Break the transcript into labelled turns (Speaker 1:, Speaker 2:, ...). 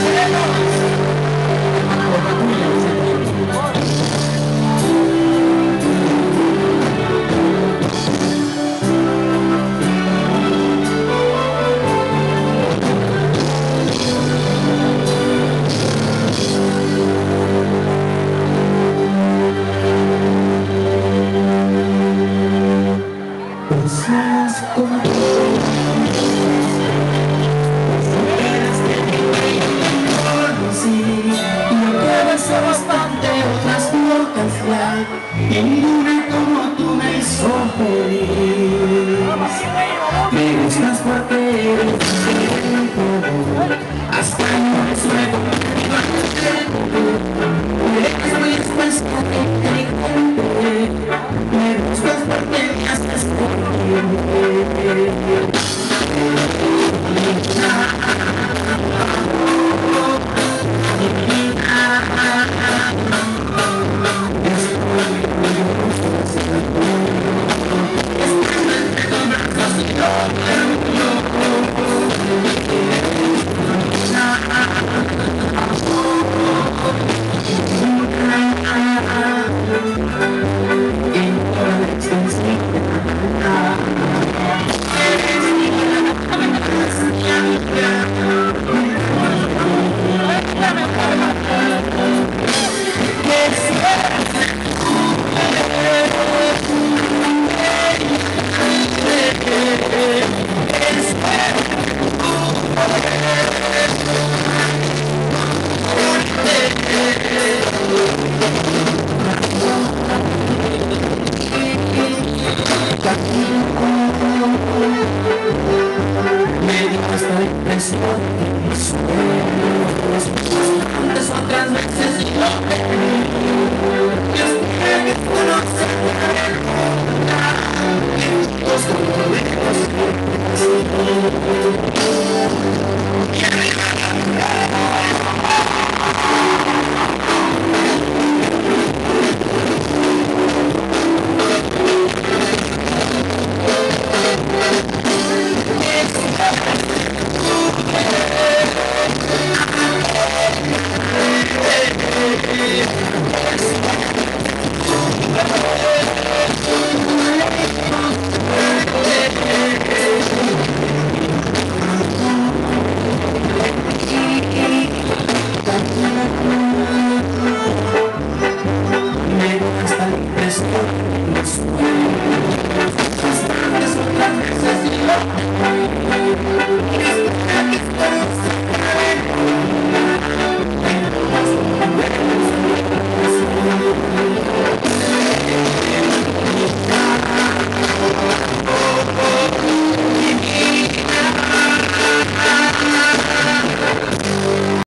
Speaker 1: Bastante otras pocas ya, y ninguna como tú me hizo feliz. Me gustas porque eres diferente, hasta no suelo eres muy especial e inteligente. Me gustas porque me haces feliz. Me dio esta impresión de mis sueños, antes otras veces yo Dios quiere que tú no seas los